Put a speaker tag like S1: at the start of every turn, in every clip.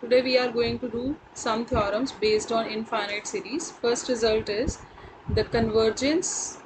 S1: Today we are going to do some theorems based on infinite series. First result is the convergence,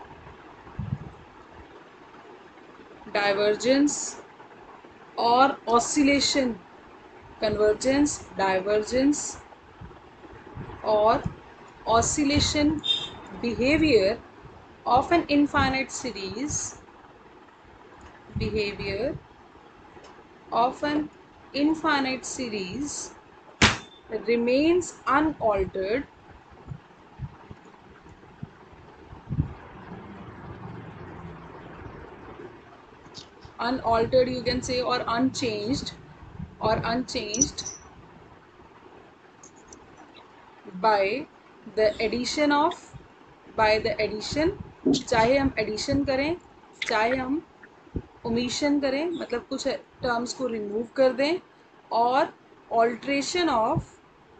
S1: divergence or oscillation, convergence, divergence or oscillation behavior of an infinite series, behavior of an infinite series remains unaltered you can say, or unchanged by the addition चाहे हम addition करें चाहे हम omission करें, मतलब कुछ terms को remove कर दें, और ऑल्ट्रेशन ऑफ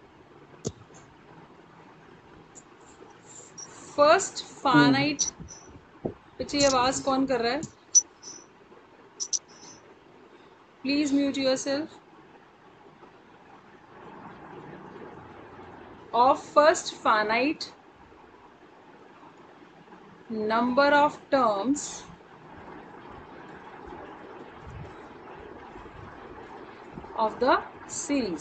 S1: फर्स्ट फाइनाइट। पीछे आवाज कौन कर रहा है? Please mute yourself. Of first finite number of terms of the series.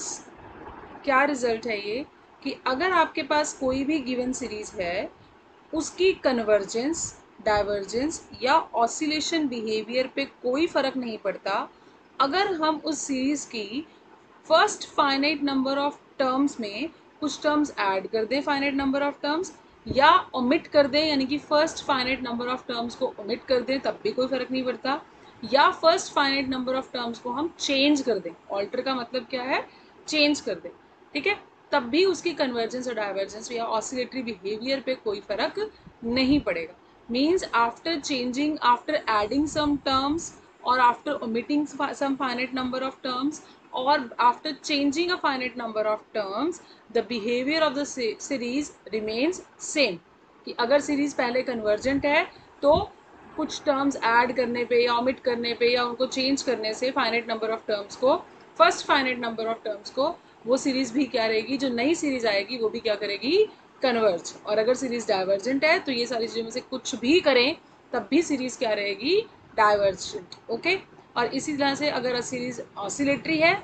S1: क्या रिजल्ट है ये कि अगर आपके पास कोई भी गिवन सीरीज है, उसकी कन्वर्जेंस, डाइवर्जेंस या ऑसिलेशन बिहेवियर पे कोई फर्क नहीं पड़ता अगर हम उस सीरीज की first finite number of terms में कुछ टर्म्स ऐड कर दें, फाइनाइट नंबर ऑफ टर्म्स, या ओमिट कर दें, यानी कि first finite number of terms को ओमिट कर दें, तब भी कोई फर्क नहीं पड़ता, या first finite number of terms को हम चेंज कर दें। ऑल्टर का मतलब क्या है? चेंज कर दें, ठीक है, तब भी उसकी कन्वर्जेंस और डाइवर्जेंस या ऑसिलेटरी बिहेवियर पे कोई फर्क नहीं पड़ेगा। Means after changing, after adding some terms और after omitting some finite number of terms or after changing a finite number of terms, the behavior of the series remains same। कि अगर series पहले convergent है तो कुछ terms add करने पे या ओमिट करने पे या उनको चेंज करने से फाइनाइट नंबर ऑफ टर्म्स को, first finite number of terms को, वो सीरीज भी क्या रहेगी, जो नई सीरीज आएगी वो भी क्या करेगी? कन्वर्ज। और अगर सीरीज डाइवर्जेंट है तो ये सारी चीज़ों में से कुछ भी करें तब भी सीरीज क्या रहेगी? डाइवर्जेंट। ओके। और इसी तरह से अगर सीरीज ऑसिलेटरी है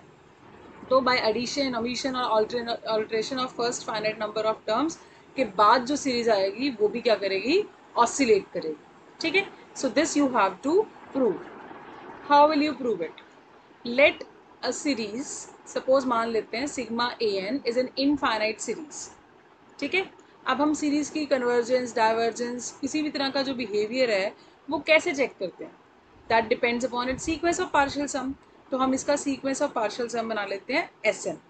S1: तो बाय एडिशन, ओमिशन और alteration of first finite number of terms के बाद जो सीरीज आएगी वो भी क्या करेगी? ऑसिलेट करेगी, ठीक है। So this you have to prove. How will you prove it? Let a series, suppose मान लेते हैं sigma A N is an infinite series, ठीक है। अब हम सीरीज की कन्वर्जेंस, डाइवर्जेंस, किसी भी तरह का जो बिहेवियर है वो कैसे चेक करते हैं? That depends upon it sequence of partial sum. तो हम इसका सीक्वेंस ऑफ पार्शियल सम बना लेते हैं S N,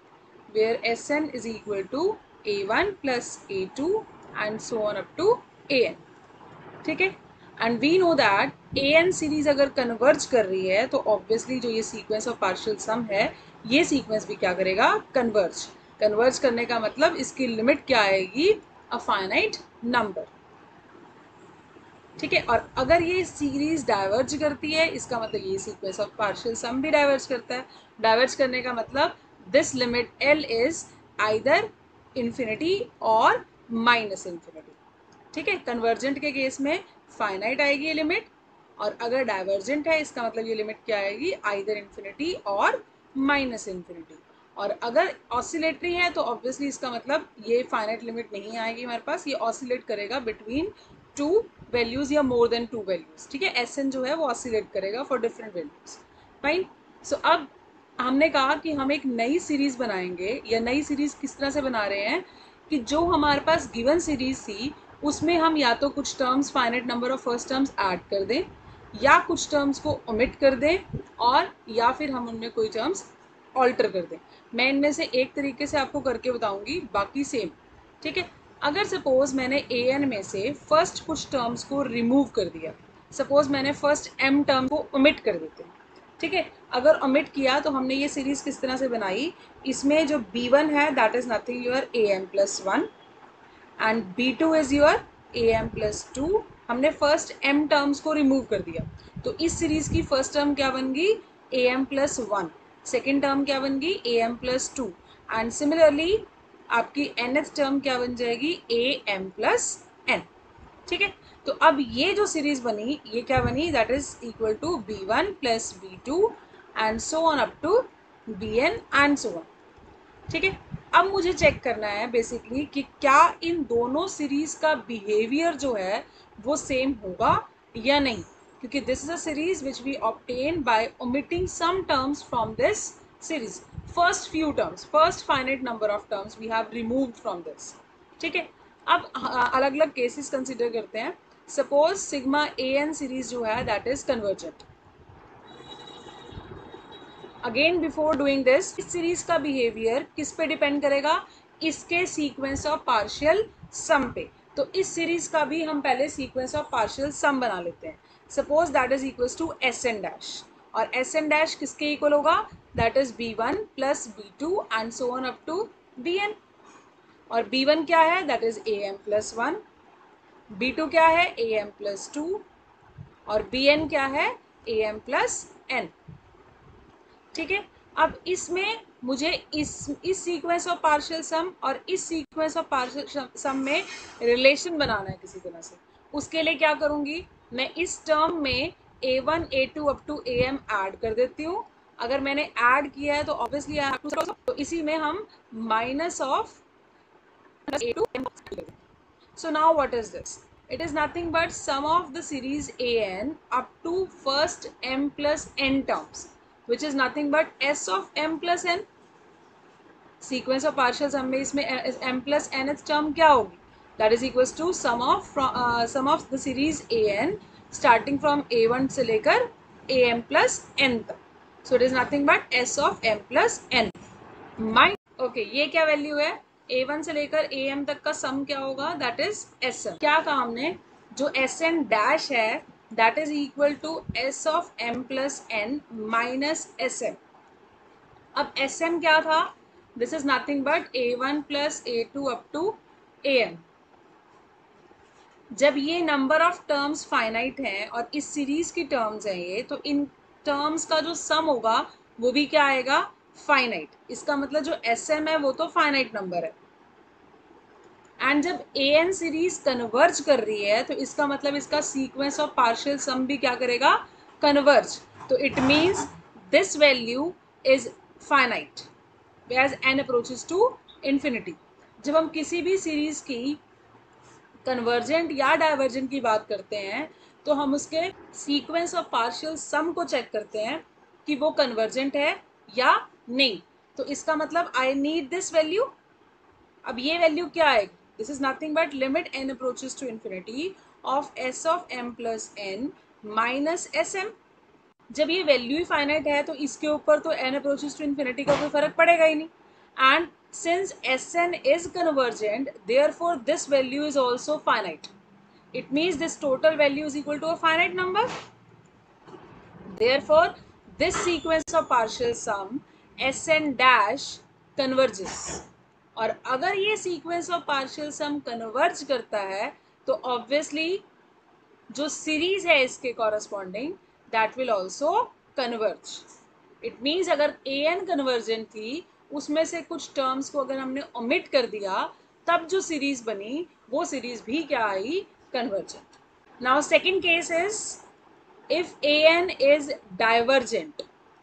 S1: where S N is equal to A one plus A two and so on up to A N, ठीक है। And we know that A N series अगर converge कर रही है तो ऑब्वियसली जो ये सीक्वेंस ऑफ पार्शियल सम है, ये सीक्वेंस भी क्या करेगा? कन्वर्ज। कन्वर्ज करने का मतलब इसकी लिमिट क्या आएगी? अ फाइनाइट नंबर, ठीक है। और अगर ये सीरीज डाइवर्ज करती है, इसका मतलब ये सीक्वेंस ऑफ पार्शियल सम भी डाइवर्ज करता है। डाइवर्ज करने का मतलब this limit L is either infinity और माइनस इन्फिनिटी, ठीक है। कन्वर्जेंट के केस में फाइनाइट आएगी ये लिमिट, और अगर डाइवर्जेंट है इसका मतलब ये लिमिट क्या आएगी? आइदर इन्फिनिटी और माइनस इन्फिनिटी। और अगर ऑसिलेटरी है तो ऑब्वियसली इसका मतलब ये फाइनाइट लिमिट नहीं आएगी हमारे पास, ये ऑसिलेट करेगा बिटवीन टू वैल्यूज या मोर देन टू वैल्यूज, ठीक है। एस एन जो है वो ऑसिलेट करेगा for different values, fine. So अब हमने कहा कि हम एक नई सीरीज बनाएंगे, या नई सीरीज किस तरह से बना रहे हैं कि जो हमारे पास गिवन सीरीज थी उसमें हम या तो कुछ terms, finite number of first terms add कर दें, या कुछ टर्म्स को ओमिट कर दें, और या फिर हम उनमें कोई टर्म्स ऑल्टर कर दें। मैं इनमें से एक तरीके से आपको करके बताऊंगी, बाकी सेम, ठीक है। अगर सपोज मैंने ए एन में से फर्स्ट कुछ टर्म्स को रिमूव कर दिया, सपोज मैंने फर्स्ट एम टर्म को ओमिट कर देते हैं, ठीक है। अगर ओमिट किया तो हमने ये सीरीज किस तरह से बनाई? इसमें जो बी वन है that is nothing your A M plus one, and B2 is your AM plus two. हमने फर्स्ट M टर्म्स को रिमूव कर दिया, तो इस सीरीज की फर्स्ट टर्म क्या बन गई? AM plus one. Second term क्या बन गई A M plus two, and similarly आपकी nth टर्म क्या बन जाएगी ए एम प्लस एन। ठीक है, तो अब ये जो सीरीज बनी ये क्या बनी, that is equal to B one plus B two and so on up to B N and so on. ठीक है, अब मुझे चेक करना है बेसिकली कि क्या इन दोनों सीरीज का बिहेवियर जो है वो सेम होगा या नहीं, क्योंकि this is a series which we obtain by omitting some terms from this series. First few terms, first finite number of terms we have removed from this. ठीक है, अब अलग अलग केसेस कंसिडर करते हैं। Suppose sigma A N series जो है that is convergent. Again before doing this, इस सीरीज का बिहेवियर किस पे डिपेंड करेगा, इसके सीक्वेंस ऑफ पार्शियल सम पे। तो इस सीरीज का भी हम पहले सीक्वेंस ऑफ पार्शियल सम बना लेते हैं। Suppose that is equal to S N dash, और एस एन डैश किसके इक्वल होगा, that is B one plus B two and so on up to B N. और बी वन क्या है, that is A M plus one, B two क्या है A M plus two, और B N क्या है A M plus N. ठीक है, अब इसमें मुझे इस सीक्वेंस ऑफ पार्शियल सम और इस सीक्वेंस ऑफ पार्शियल सम में रिलेशन बनाना है किसी तरह से। उसके लिए क्या करूंगी, मैं इस टर्म में A one A two up to A M ऐड कर देती हूँ। अगर मैंने ऐड किया है तो ऑब्वियसली तो इसी में हम minus of A two M. So now what is this? It is nothing but sum of the series an up to first m plus n terms, which is nothing but s of m plus n. Sequence of partial sum में इसमें m plus nth term क्या होगी, that is equals to sum of the series an starting from a1 से लेकर am plus n तक. So it is nothing but s of m plus n. Okay, ये क्या value है, a1 से लेकर am तक का सम क्या होगा, दैट इज sm। क्या कहा हमने, जो sn डैश है that is equal to s of m plus n minus sm। अब sm क्या था, this is nothing but a1 plus a2 up to am। जब ये नंबर ऑफ टर्म्स फाइनाइट हैं और इस सीरीज की टर्म्स हैं ये, तो इन टर्म्स का जो सम होगा वो भी क्या आएगा, फाइनाइट। इसका मतलब जो एस एम है वो तो फाइनाइट नंबर है। एंड जब ए एन सीरीज कन्वर्ज कर रही है तो इसका मतलब इसका सीक्वेंस ऑफ पार्शियल सम भी क्या करेगा, कन्वर्ज। तो it means this value is finite as N approaches to infinity. जब हम किसी भी सीरीज की कन्वर्जेंट या डाइवर्जेंट की बात करते हैं तो हम उसके सीक्वेंस ऑफ पार्शियल सम को चेक करते हैं कि वो कन्वर्जेंट है या नहीं। तो इसका मतलब आई नीड दिस वैल्यू। अब ये वैल्यू क्या आएगी, this is nothing but limit n approaches to infinity of S of m plus n minus S m. जब ये वैल्यू ही फाइनाइट है तो इसके ऊपर तो एन अप्रोचेस टू इन्फिनिटी का कोई फर्क पड़ेगा ही नहीं। And since Sn is convergent, therefore this value is also finite. It means this total value is equal to a finite number. Therefore, this sequence of partial sum Sn dash converges. और अगर ये sequence of partial sum converge करता है तो obviously जो series है इसके corresponding that will also converge. It means अगर ए एन कन्वर्जेंट थी उसमें से कुछ टर्म्स को अगर हमने ओमिट कर दिया तब जो सीरीज बनी वो सीरीज भी क्या आई, convergent. Now second case is if a N is divergent.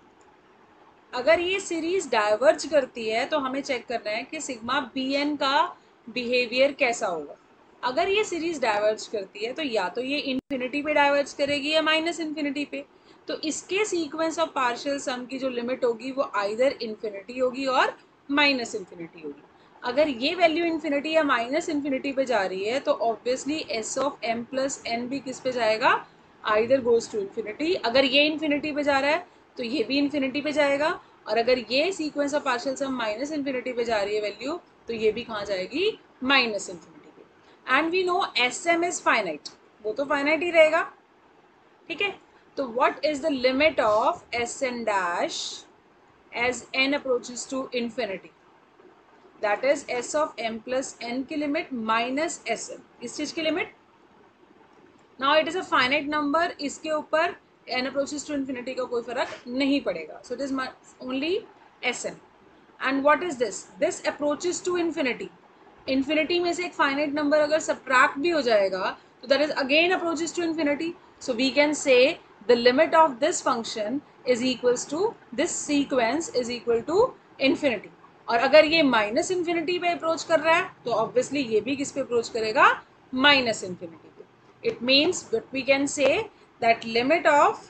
S1: अगर ये सीरीज डाइवर्ज करती है तो हमें चेक करना है कि सिग्मा बी एन का बिहेवियर कैसा होगा। अगर ये सीरीज डाइवर्ज करती है तो या तो ये इन्फिनिटी पे डाइवर्ज करेगी या माइनस इन्फिनिटी पे। तो इसके सीक्वेंस ऑफ पार्शियल सम की जो लिमिट होगी वो आइदर इन्फिनिटी होगी और माइनस इन्फिनिटी होगी। अगर ये वैल्यू इन्फिनिटी या माइनस इन्फिनिटी पे जा रही है तो obviously S of m plus n भी किस पे जाएगा, आइदर गोज टू इन्फिनिटी। अगर ये इन्फिनिटी पे जा रहा है तो ये भी इन्फिनिटी पे जाएगा, और अगर ये sequence of partial sum minus infinity पे जा रही है वैल्यू तो ये भी कहाँ जाएगी, माइनस इन्फिनिटी पे। And we know S m is finite, वो तो फाइनाइट ही रहेगा। ठीक है, तो what is the limit of S N dash as N approaches to infinity, that is S of m plus n की लिमिट माइनस एस एम, इस चीज की limit. Now it is a finite number, इसके ऊपर n approaches to infinity का कोई फर्क नहीं पड़ेगा. So it is only Sn. And what is this approaches to infinity. Infinity में से एक फाइनाइट नंबर अगर सब्ट्रैक्ट भी हो जाएगा तो that is again approaches to infinity. So we can say the limit of this function is equals to this sequence is equal to infinity. और अगर ये माइनस इन्फिनिटी पे अप्रोच कर रहा है तो ऑब्वियसली ये भी किस पे अप्रोच करेगा, माइनस इन्फिनिटी पे. It means that we can say that limit of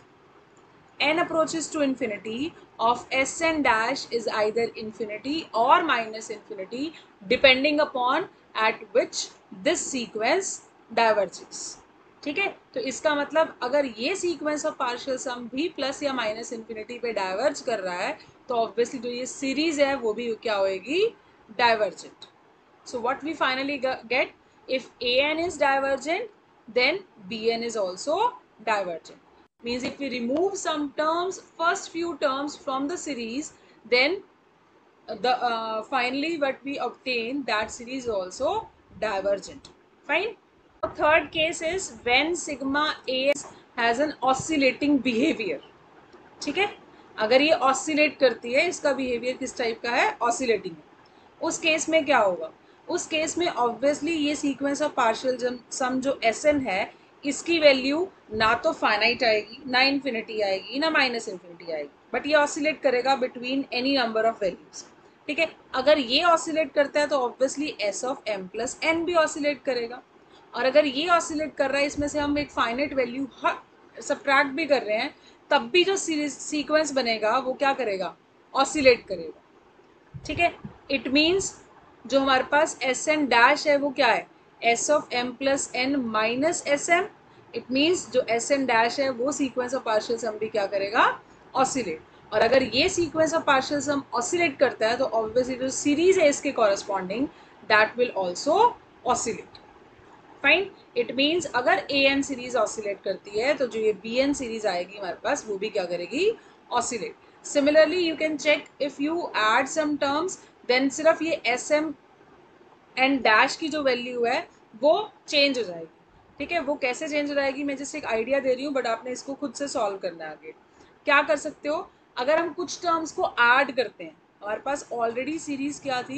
S1: n approaches to infinity of Sn dash is either infinity or minus infinity depending upon at which this sequence diverges. ठीक है, तो इसका मतलब अगर ये sequence of partial सम भी plus या minus infinity पे डाइवर्ज कर रहा है तो ऑब्वियसली जो ये सीरीज है वो भी क्या होएगी, divergent. So what we finally get, if an is divergent, then bn is also divergent. Means if we remove some terms, first few terms from the series, then the finally what we obtain, that series is also divergent. Fine. Third case is when sigma a has an oscillating behavior. ठीक है, अगर ये oscillate करती है, इसका behaviour किस type का है, ऑसिलेटिंग. उस केस में क्या होगा, उस केस में ऑब्वियसली ये सीक्वेंस ऑफ पार्शियल सम जो Sn है इसकी वैल्यू ना तो फाइनाइट आएगी, ना इन्फिनिटी आएगी, ना माइनस इन्फिनिटी आएगी, बट ये ऑसिलेट करेगा between any number of values. ठीक है, अगर ये ऑसिलेट करता है तो obviously S of m plus n भी ऑसिलेट करेगा. और अगर ये ऑसिलेट कर रहा है, इसमें से हम एक फाइनाइट वैल्यू सब्ट्रैक्ट भी कर रहे हैं, तब भी जो सीक्वेंस बनेगा वो क्या करेगा, ऑसिलेट करेगा. ठीक है, इट मीन्स जो हमारे पास Sn डैश है वो क्या है, S of m plus n minus Sm. It means जो Sn डैश है वो सीक्वेंस ऑफ पार्शियल सम भी क्या करेगा, ऑसिलेट. और अगर ये sequence of partial sum oscillate करता है तो ऑब्वियसली जो सीरीज है इसके corresponding that will also oscillate. Fine. It means अगर an सीरीज ऑसिलेट करती है तो जो ये bn सीरीज आएगी हमारे पास वो भी क्या करेगी, oscillate. Similarly you can check if you add some terms then सिर्फ ये Sm एंड डैश की जो वैल्यू है वो चेंज हो जाएगी. ठीक है, वो कैसे चेंज हो जाएगी, मैं जैसे एक आइडिया दे रही हूँ बट आपने इसको खुद से सॉल्व करना है. आगे क्या कर सकते हो, अगर हम कुछ टर्म्स को ऐड करते हैं, हमारे पास ऑलरेडी सीरीज क्या थी,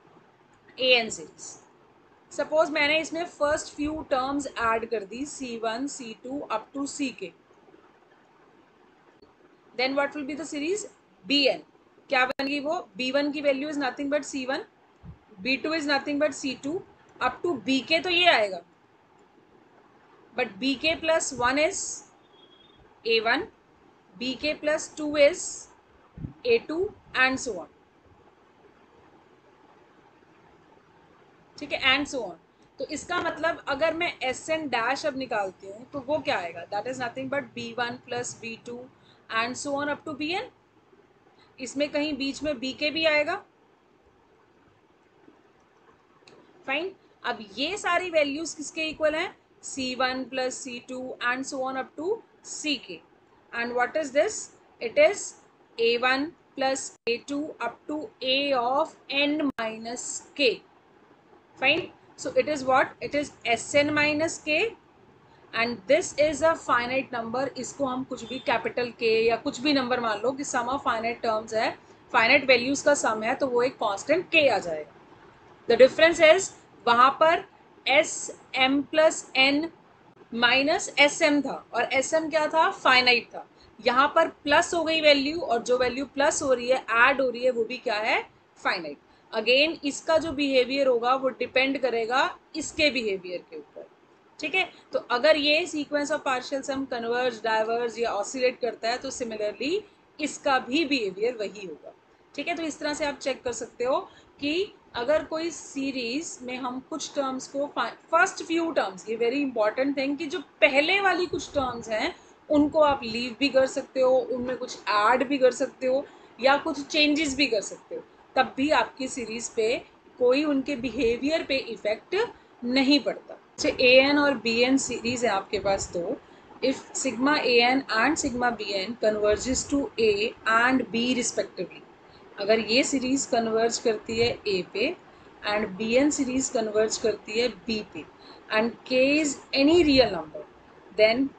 S1: an सीरीज. सपोज मैंने इसमें फर्स्ट फ्यू टर्म्स ऐड कर दी C1 C2 up to Ck, then what will be the series, Bn. क्या बनेगी वो, B1 की value is nothing but C1, B2 is nothing but C2 up to Bk. तो ये आएगा, but Bk plus 1 is A1, Bk plus 2 is A2 and so on. ठीक है, and so on. तो इसका मतलब अगर मैं Sn डैश अब निकालती हूँ तो वो क्या आएगा, that is nothing but B1 plus B2 and so on up to Bn. इसमें कहीं बीच में Bk भी आएगा. फाइन. अब ये सारी वैल्यूज किसके इक्वल हैं, C1 plus C2 and so on up to Ck. And what is this, it is A1 plus A2 up to A of n minus k. Fine. So it is what, it is Sn minus k and this is a finite number. इसको हम कुछ भी capital K या कुछ भी number मान लो कि सम ऑफ फाइनाइट टर्म्स है, फाइनाइट वैल्यूज का सम है, तो वो एक कांस्टेंट K आ जाएगा. द डिफरेंस इज वहां पर Sm plus n minus Sm था और Sm क्या था, फाइनाइट था. यहाँ पर प्लस हो गई वैल्यू और जो वैल्यू प्लस हो रही है, ऐड हो रही है, वो भी क्या है, फाइनाइट. अगेन इसका जो बिहेवियर होगा वो डिपेंड करेगा इसके बिहेवियर के ऊपर. ठीक है, तो अगर ये sequence of partial sum converge, diverge या ऑसिलेट करता है तो सिमिलरली इसका भी बिहेवियर वही होगा. ठीक है, तो इस तरह से आप चेक कर सकते हो कि अगर कोई सीरीज में हम कुछ टर्म्स को, फर्स्ट फ्यू टर्म्स, ये वेरी इंपॉर्टेंट थिंग कि जो पहले वाली कुछ टर्म्स हैं उनको आप लीव भी कर सकते हो, उनमें कुछ ऐड भी कर सकते हो या कुछ चेंजेस भी कर सकते हो, तब भी आपकी सीरीज पे कोई उनके बिहेवियर पे इफेक्ट नहीं पड़ता. अच्छा, an और bn सीरीज है आपके पास, तो if sigma an and sigma bn converges to a and b respectively, अगर ये सीरीज कन्वर्ज करती है a पे एंड bn सीरीज कन्वर्ज करती है b पे and k is any real number, then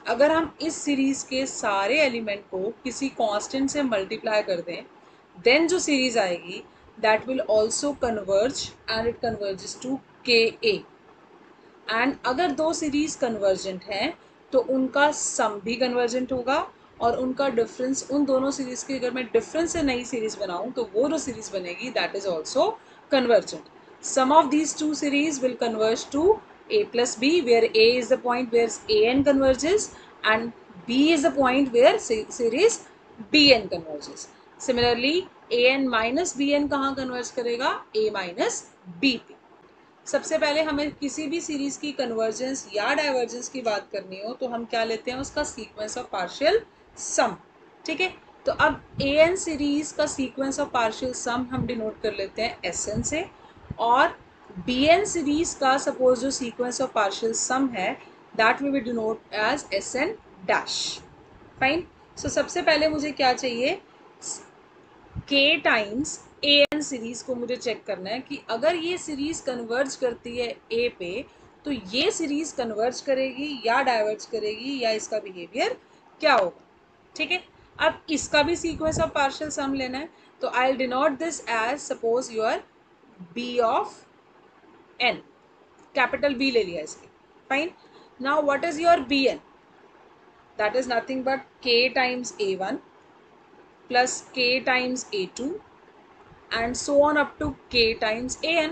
S1: अगर हम इस सीरीज के सारे एलिमेंट को किसी कांस्टेंट से मल्टीप्लाई कर दें, देन जो सीरीज आएगी that will also converge and it converges to k a. And अगर दो सीरीज कन्वर्जेंट हैं तो उनका सम भी कन्वर्जेंट होगा, और उनका डिफरेंस, उन दोनों सीरीज की अगर मैं डिफरेंस से नई सीरीज बनाऊं तो वो जो सीरीज बनेगी that is also convergent. Sum of these two series will converge to a plus b, where a is the point where an converges and b is the point where series bn converges. Similarly an minus bn कहाँ converge करेगा? a minus b पे। सबसे पहले हमें किसी भी series की convergence या डाइवर्जेंस की बात करनी हो तो हम क्या लेते हैं? उसका सीक्वेंस ऑफ पार्शियल सम। ठीक है, तो अब ए एन सीरीज का सीक्वेंस ऑफ पार्शियल सम हम डिनोट कर लेते हैं एस एन से, और बी एन सीरीज का सपोज जो सीक्वेंस ऑफ पार्शियल सम है that will be denote as S N dash. Fine. So सबसे पहले मुझे क्या चाहिए? के टाइम्स ए एन सीरीज को मुझे चेक करना है कि अगर ये सीरीज कन्वर्ज करती है ए पे तो ये सीरीज कन्वर्ज करेगी या डाइवर्ज करेगी, या इसका बिहेवियर क्या होगा। ठीक है, अब इसका भी सीक्वेंस ऑफ पार्शियल सम लेना है, तो I will denote this as suppose your B of n, capital B ले लिया इसके। Fine. Now what is your B n? That is nothing but k times a one plus k times a2 and so on up to k times an.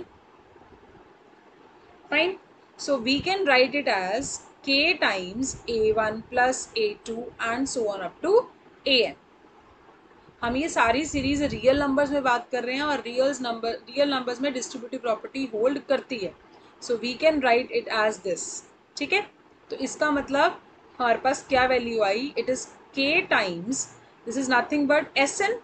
S1: Fine. So we can write it as k times a1 plus a2 and so on up to an. हम ये सारी series real numbers में बात कर रहे हैं और real numbers में डिस्ट्रीब्यूटिव प्रॉपर्टी होल्ड करती है, so we can write it as this. ठीक है, तो इसका मतलब हमारे पास क्या वैल्यू आई? It is k times, this is nothing but S n,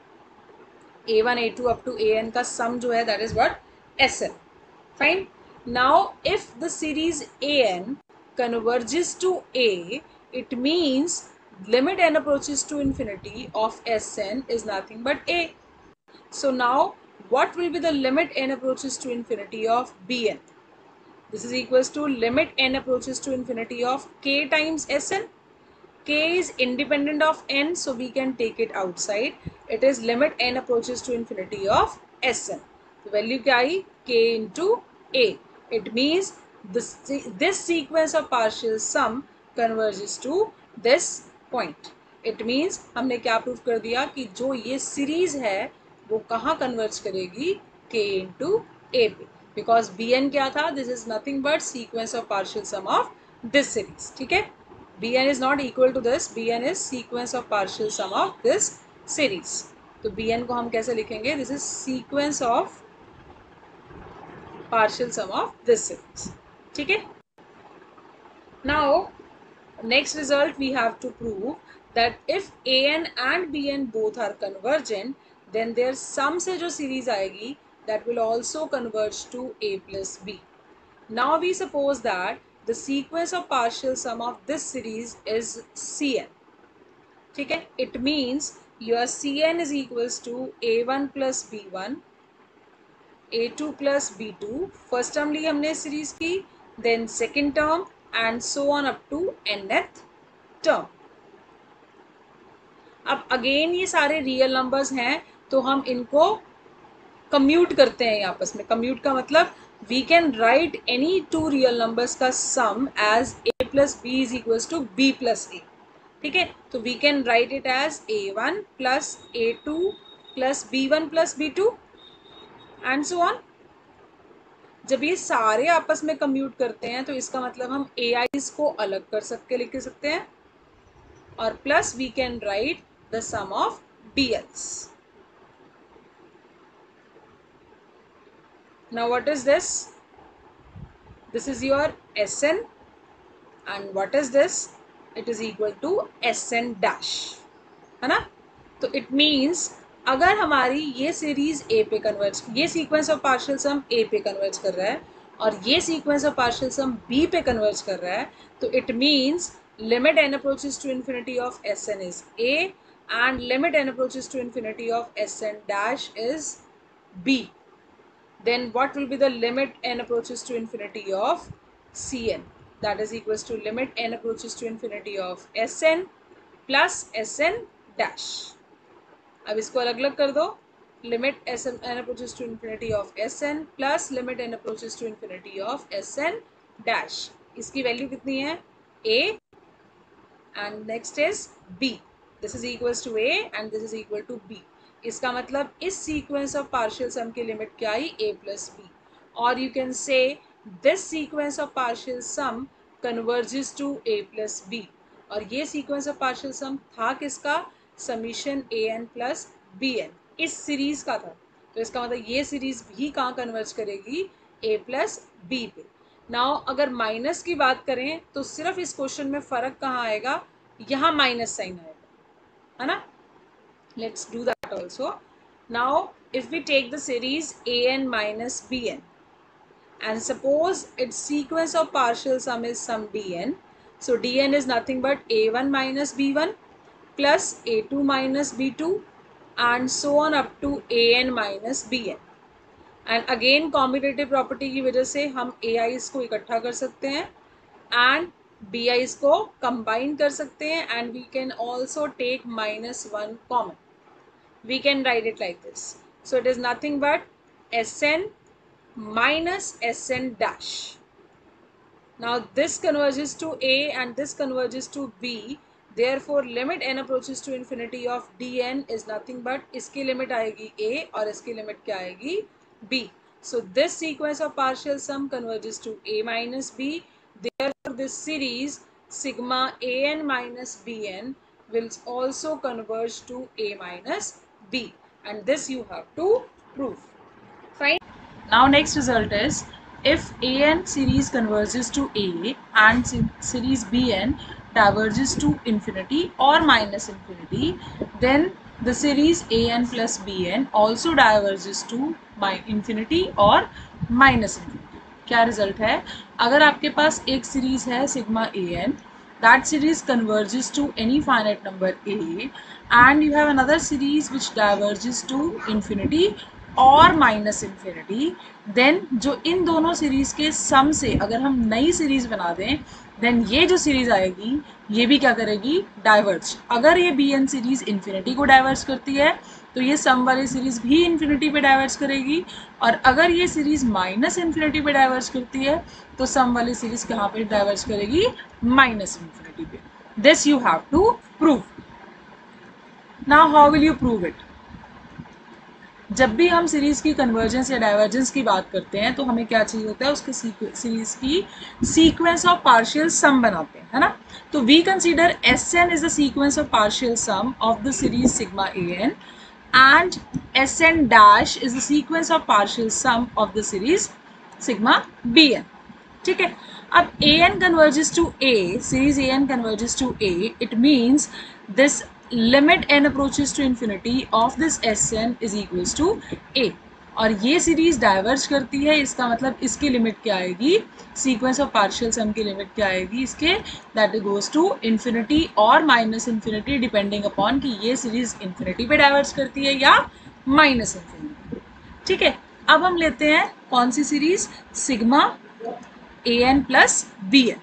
S1: a1 a2 up to an का सम जो है that is what? Sn. Fine. Now if the series an converges to a, it means limit n approaches to infinity of Sn is nothing but a. So now what will be the limit n approaches to infinity of Bn? This is equals to limit n approaches to infinity of k times Sn. K is independent of n, so we can take it outside. It is limit n approaches to infinity of Sn. The value क्या आई? K into A. It means this sequence of partial sum converges to this point. It means हमने क्या prove कर दिया कि जो ये series है वो कहाँ कन्वर्ज करेगी? K into A पे, because Bn क्या था? This is nothing but sequence of partial sum of this series. ठीक है, Bn is not equal to this, Bn is sequence of partial sum of this series. तो Bn को हम कैसे लिखेंगे? This is sequence of partial sum of this series. ठीक है, now next result we have to prove that if An and Bn both are convergent, then their sum से जो series आएगी that will also converge to A plus B. Now we suppose that the sequence of partial sum of this series is Cn. ठीक है, it means your Cn is equals to a1 plus b1, a2 plus b2. First term ली हमने series की, then second term and so on up to nth term. अब again ये सारे real numbers हैं तो हम इनको कम्यूट करते हैं आपस में। कम्यूट का मतलब we can write any two real numbers का sum as a plus b is equals to b plus a। ठीक है, तो we can write it as a1 plus a2 plus b1 plus b2 and so on. जब ये सारे आपस में commute करते हैं तो इसका मतलब हम ai's को अलग कर सकते लिख सकते हैं, और plus we can write the sum of b's. Now what is this? This is your Sn, and what is this? It is equal to Sn dash, है ना? तो it means अगर हमारी ये सीरीज A पे कन्वर्ज, ये sequence of partial sum A पे converge कर रहा है और ये sequence of partial sum B पे कन्वर्ज कर रहा है, तो it means limit n approaches to infinity of Sn is A and limit n approaches to infinity of Sn dash is B. Then what will be the limit n approaches to infinity of Cn? that is equals to limit n approaches to infinity of Sn plus Sn dash. अब इसको अलग अलग कर दो, limit n approaches to infinity of Sn plus limit n approaches to infinity of Sn dash. इसकी value कितनी है? a and next is b. This is equals to a and this is equal to b. इसका मतलब इस sequence of partial सम की limit क्या आई? a plus b. और you can say this sequence of partial sum converges to a plus b. और ये sequence of partial sum था किसका? Summation a n plus b n, इस सीरीज का था. तो इसका मतलब ये सीरीज भी कहाँ कन्वर्ज करेगी? a प्लस बी पे. नाउ अगर माइनस की बात करें तो सिर्फ इस क्वेश्चन में फर्क कहाँ आएगा? यहाँ माइनस साइन आएगा, है ना. Let's do that also. Now if we take the series an minus bn and suppose its sequence of partial sum is some dn, so dn is nothing but a1 minus b1 plus a2 minus b2 and so on up to an minus bn. And again commutative property की वजह से हम ai's को इकट्ठा कर सकते हैं and bi's को combine कर सकते हैं and we can also take -1 common. We can write it like this. So it is nothing but Sn minus Sn dash. Now this converges to a and this converges to b. Therefore limit n approaches to infinity of dn is nothing but इसकी limit आएगी a और इसकी limit क्या आएगी? b. So this sequence of partial sum converges to a minus b. Therefore this series sigma an minus bn will also converge to a minus b, and this you have to prove. Fine. Now next result is if an series converges to a and series bn diverges to infinity or minus infinity, then the series an plus bn also diverges to infinity or minus infinity. क्या result है? अगर आपके पास एक series है sigma an, that series converges to any finite number a and you have another series which diverges to infinity और minus infinity, then जो इन दोनों सीरीज के सम से अगर हम नई सीरीज बना दें, देन ये जो सीरीज आएगी ये भी क्या करेगी? डाइवर्ज. अगर ये बी एन सीरीज इन्फिनिटी को डाइवर्ज करती है तो ये सम वाली सीरीज भी इन्फिनिटी पे डाइवर्ज करेगी, और अगर ये सीरीज माइनस इन्फिनिटी पे डाइवर्ज करती है तो सम वाली सीरीज कहाँ पे डाइवर्ज करेगी? माइनस इन्फिनिटी पे. This you have to prove. Now how will you prove it? जब भी हम सीरीज की कन्वर्जेंस या डाइवर्जेंस की बात करते हैं तो हमें क्या चाहिए होता है? उसके सीरीज की सीक्वेंस ऑफ पार्शियल सम बनाते हैं, है ना. तो we consider Sn is the sequence of partial sum of the series sigma an and Sn dash is the sequence of partial sum of the series sigma bn. ठीक है. अब an converges to a, series an converges to a, it means this limit n approaches to infinity of this Sn is equals to a. और ये series diverge करती है, इसका मतलब इसकी लिमिट क्या आएगी? सीक्वेंस ऑफ पार्शियल सम की लिमिट क्या आएगी इसके? दैट गोज टू इन्फिनिटी और माइनस इन्फिनिटी डिपेंडिंग अपॉन कि ये सीरीज इन्फिनिटी पे डाइवर्ज करती है या माइनस इन्फिनिटी. ठीक है. अब हम लेते हैं कौन सी series? Sigma an plus bn.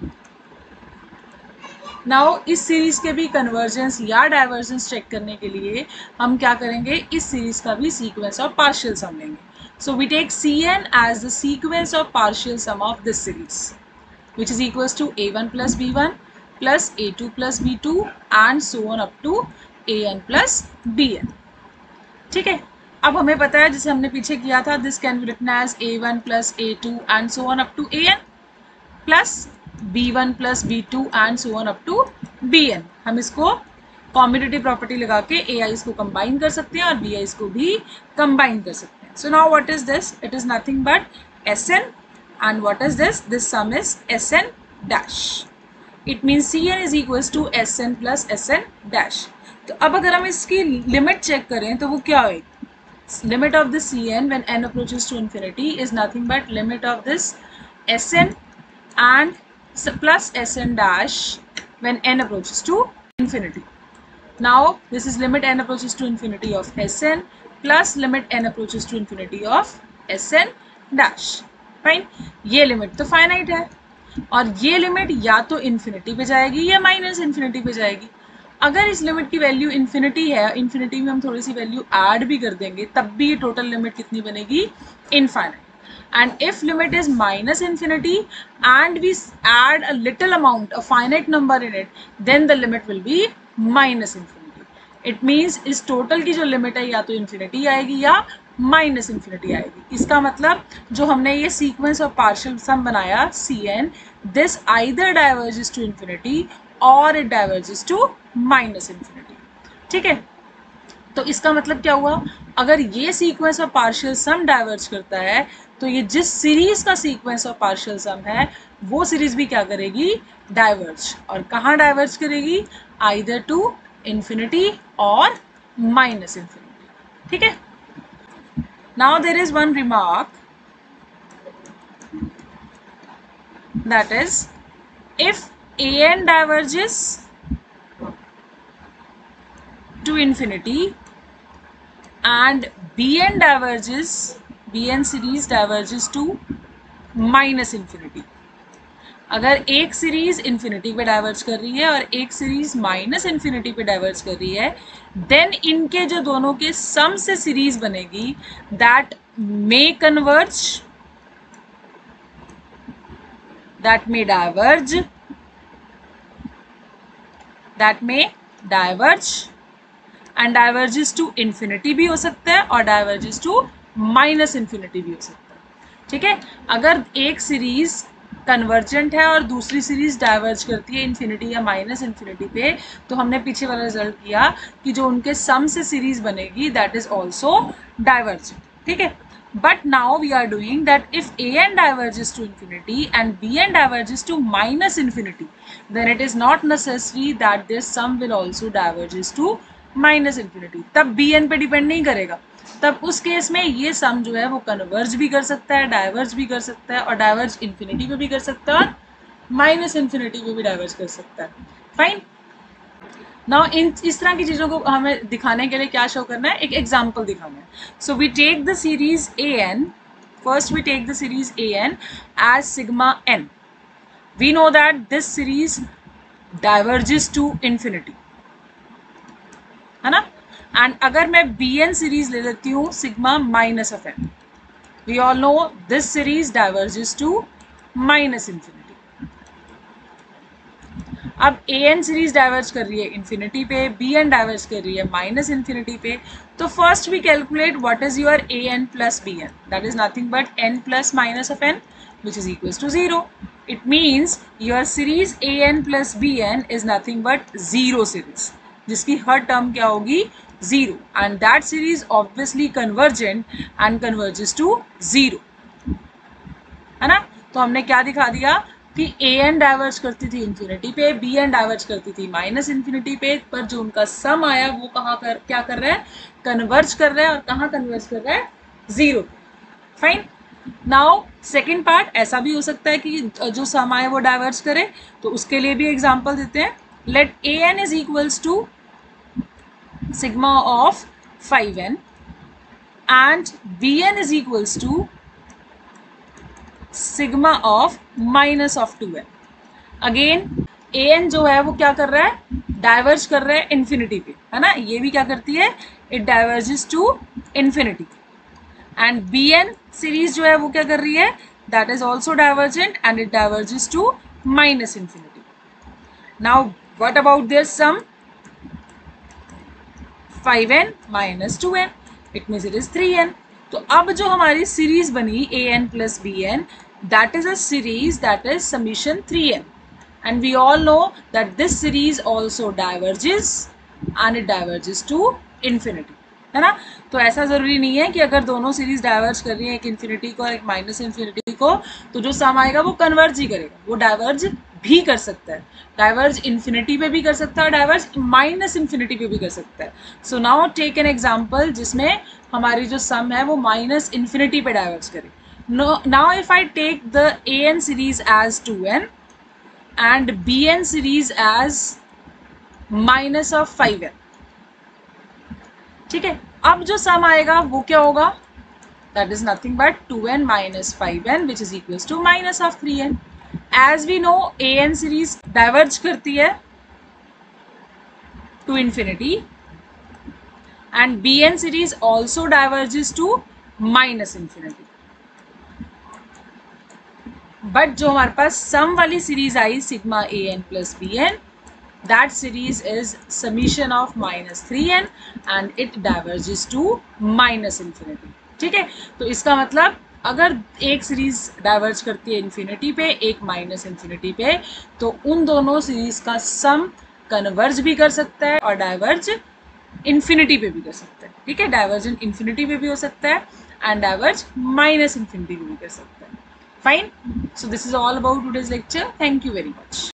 S1: Now इस सीरीज के भी कन्वर्जेंस या डाइवर्जेंस चेक करने के लिए हम क्या करेंगे? इस सीरीज का भी सीक्वेंस ऑफ पार्शियल सम लेंगे. So we take Cn as the sequence of partial sum of this series which is equals to a1 plus b1 plus a2 plus b2 and so on up to an plus bn. ठीक है. अब हमें पता है जैसे हमने पीछे किया था, this can be written as a1 plus a2 and so on up to an plus b1 plus b2 and so on up to bn. हम इसको कॉम्बिनेटिव प्रॉपर्टी लगा के ai's को कंबाइन कर सकते हैं और bi's को भी कंबाइन कर सकते हैं. So now what is this? It is nothing but Sn and what is this? This sum is Sn dash. It means Cn is equals to Sn plus Sn dash. तो अब अगर हम इसकी लिमिट चेक करें तो वो क्या होगी? Limit of this Cn when n approaches to infinity is nothing but limit of this Sn and plus Sn dash when n approaches to infinity. Now this is limit n approaches to infinity of Sn plus limit n approaches to infinity of Sn dash. Fine. ये limit तो finite है. और ये limit या तो infinity पे जाएगी या माइनस इन्फिनिटी पे जाएगी। अगर इस लिमिट की वैल्यू इन्फिनिटी है, इन्फिनिटी में हम थोड़ी सी वैल्यू ऐड भी कर देंगे, तब भी ये टोटल लिमिट कितनी बनेगी, infinite. And if limit is minus infinity and we add a little amount, a finite number in it, then the limit will be minus infinity. It means इस total की जो limit है या तो infinity आएगी या minus infinity आएगी। इसका मतलब जो हमने ये sequence of partial sum बनाया Cn, this either diverges to infinity or it diverges to minus infinity। ठीक है, तो इसका मतलब क्या हुआ, अगर ये sequence of partial sum diverge करता है तो ये जिस सीरीज का सीक्वेंस ऑफ पार्शियल सम है वो सीरीज भी क्या करेगी, डाइवर्ज। और कहाँ डाइवर्ज करेगी, आइदर टू इन्फिनिटी और माइनस इन्फिनिटी। ठीक है, now there is one remark, that is if an diverges to infinity and bn diverges, bn series diverges to minus infinity। अगर एक सीरीज इन्फिनिटी पे डाइवर्ज कर रही है और एक सीरीज माइनस इन्फिनिटी पे डाइवर्ज कर रही है, देन इनके जो दोनों के सम से सीरीज बनेगी that may converge, that may diverge, that may diverge and diverges to infinity भी हो सकता है और डाइवर्जेस टू माइनस इन्फिनिटी भी हो सकता है। ठीक है, अगर एक सीरीज कन्वर्जेंट है और दूसरी सीरीज डाइवर्ज करती है इन्फिनिटी या माइनस इन्फिनिटी पे, तो हमने पीछे वाला रिजल्ट किया कि जो उनके सम से सीरीज बनेगी दैट इज ऑल्सो डाइवर्जेंट। ठीक है, but now we are doing that if an diverges to infinity and bn diverges to minus infinity, then it is not necessary that this sum will also diverges to minus infinity. तब b n पे depend नहीं करेगा, तब उस case में ये सम जो है वो कन्वर्ज भी कर सकता है, डाइवर्ज भी कर सकता है, और डाइवर्ज इन्फिनिटी पे भी कर सकता है और माइनस इन्फिनिटी पे भी डाइवर्ज कर सकता है। फाइन, नाउ इस तरह की चीज़ों को हमें दिखाने के लिए क्या शो करना है, एक एग्जाम्पल दिखाना है। So we take the series a n, first we take the series a n as sigma n. We know that this series diverges to infinity, है ना। एंड अगर मैं बी एन सीरीज ले लेती हूँ sigma minus of n, we all know this series diverges to minus infinity. अब a N series diverge कर रही है इन्फिनिटी पे, बी एन डाइवर्ज कर रही है माइनस इन्फिनिटी पे, तो first we calculate what is your a n plus b n, that is nothing but n plus minus of n which is equals to 0. It means your series a n plus b n is nothing but zero series, जिसकी हर term क्या होगी, zero, and that series obviously convergent and converges to zero, है ना। तो हमने क्या दिखा दिया कि ए एन डाइवर्ज करती थी इन्फिनिटी पे, बी एन डाइवर्ज करती थी माइनस इन्फिनिटी पे, पर जो उनका सम आया वो क्या कर रहा है, कन्वर्ज कर रहा है, और कहाँ कन्वर्ज कर रहा है, zero. Fine, now second part ऐसा भी हो सकता है कि जो सम आए वो डाइवर्ज करे, तो उसके लिए भी एग्जाम्पल देते हैं। Let a N is equals to sigma of 5n and bn is equals to sigma of minus of 2n. Again an जो है वो क्या कर रहा है, डाइवर्ज कर रहा है इन्फिनिटी पे, है ना। ये भी क्या करती है, it diverges to infinity. And bn series जो है वो क्या कर रही है, that is also divergent and it diverges to minus infinity. Now what about their sum, 5n minus 2n, it means it is 3n. तो अब जो हमारी सीरीज बनी an plus bn, that is a series that is summation 3n, and we all know that this series also diverges and it diverges to infinity, है ना। तो ऐसा ज़रूरी नहीं है कि अगर दोनों सीरीज डाइवर्ज कर रही है, एक इन्फिनिटी को और एक माइनस इन्फिनिटी को, तो जो सम आएगा वो कन्वर्ज ही करेगा, वो डाइवर्ज भी कर सकता है, डाइवर्ज इन्फिनिटी पे भी कर सकता है और डाइवर्ज माइनस इन्फिनिटी पे भी कर सकता है। So now take an example जिसमें हमारी जो सम है वो माइनस इन्फिनिटी पे डाइवर्ज करे। Now if I take the a N series as 2n and b n series as minus of 5n, ठीक है, अब जो सम आएगा वो क्या होगा, that is nothing but 2n minus 5n which is equals to minus of 3n। As we know a N series diverge करती है to infinity and b n series also diverges to minus infinity. But जो हमारे पास sum वाली series आई sigma A n plus b n, that series is summation of -3n and it diverges to minus infinity. ठीक है, तो इसका मतलब अगर एक सीरीज डाइवर्ज करती है इन्फिनिटी पे, एक माइनस इंफिनिटी पे, तो उन दोनों सीरीज का सम कन्वर्ज भी कर सकता है और डाइवर्ज इन्फिनिटी पे भी कर सकता है। ठीक है, डाइवर्जन इन्फिनिटी पे भी हो सकता है एंड डाइवर्ज माइनस इंफिनिटी पे भी कर सकता है। Fine, so this is all about today's lecture. Thank you very much.